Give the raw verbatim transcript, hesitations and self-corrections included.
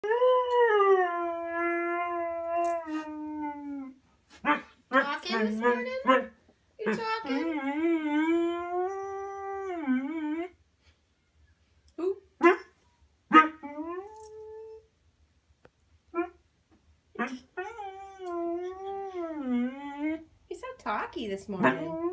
Talking this morning? You talking? Who? He's so talky this morning.